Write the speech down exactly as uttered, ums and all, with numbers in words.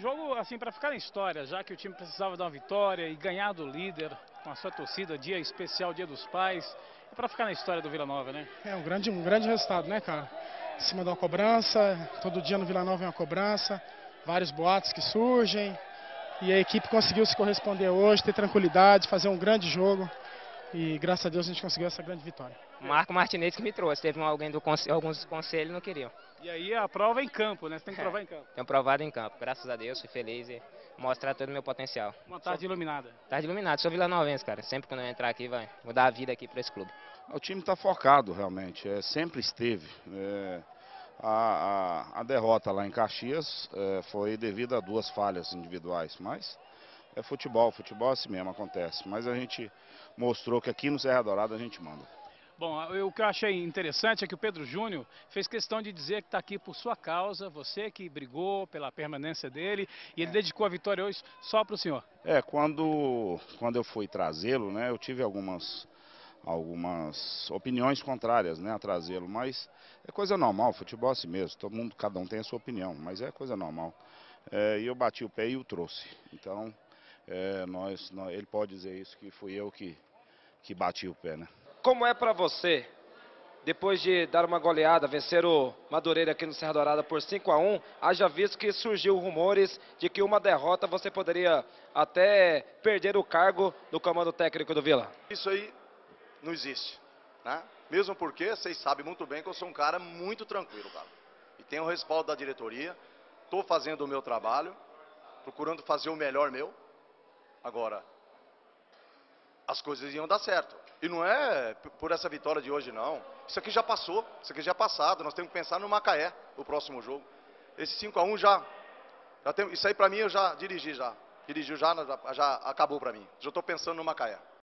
jogo assim para ficar na história, já que o time precisava dar uma vitória e ganhar do líder com a sua torcida, dia especial, Dia dos Pais, e para ficar na história do Vila Nova, né? É um grande, um grande resultado, né, cara? Em cima de uma cobrança, todo dia no Vila Nova é uma cobrança, vários boatos que surgem, e a equipe conseguiu se corresponder hoje, ter tranquilidade, fazer um grande jogo, e graças a Deus a gente conseguiu essa grande vitória. Marco Martinez que me trouxe, teve um, alguém do conselho, alguns conselhos não queriam. E aí a prova é em campo, né? Você tem que É, provar em campo. tenho provado em campo, graças a Deus, fui feliz e mostrar todo o meu potencial. Uma tarde iluminada. Tarde iluminado, sou vilanovense, cara, sempre quando eu entrar aqui vai mudar a vida aqui para esse clube. O time está focado realmente, é, sempre esteve. É, a, a, a derrota lá em Caxias é, foi devido a duas falhas individuais, mas é futebol, futebol assim mesmo acontece. Mas a gente mostrou que aqui no Serra Dourada a gente manda. Bom, eu, o que eu achei interessante é que o Pedro Júnior fez questão de dizer que está aqui por sua causa, você que brigou pela permanência dele, e ele dedicou a vitória hoje só para o senhor. É, quando, quando eu fui trazê-lo, né, eu tive algumas, algumas opiniões contrárias, né, a trazê-lo, mas é coisa normal, futebol é assim mesmo, todo mundo, cada um tem a sua opinião, mas é coisa normal. É, e eu bati o pé e o trouxe, então é, nós, nós, ele pode dizer isso, que fui eu que, que bati o pé, né. Como é para você, depois de dar uma goleada, vencer o Madureira aqui no Serra Dourada por cinco a um, haja visto que surgiu rumores de que uma derrota você poderia até perder o cargo do comando técnico do Vila? Isso aí não existe, né? Mesmo porque vocês sabem muito bem que eu sou um cara muito tranquilo, cara. E tenho o respaldo da diretoria, estou fazendo o meu trabalho, procurando fazer o melhor meu. Agora, as coisas iam dar certo. E não é por essa vitória de hoje, não. Isso aqui já passou, isso aqui já é passado. Nós temos que pensar no Macaé, o próximo jogo. Esse cinco a um já, já tem, isso aí pra mim eu já dirigi já. Dirigiu já, já, já acabou pra mim. Já estou pensando no Macaé.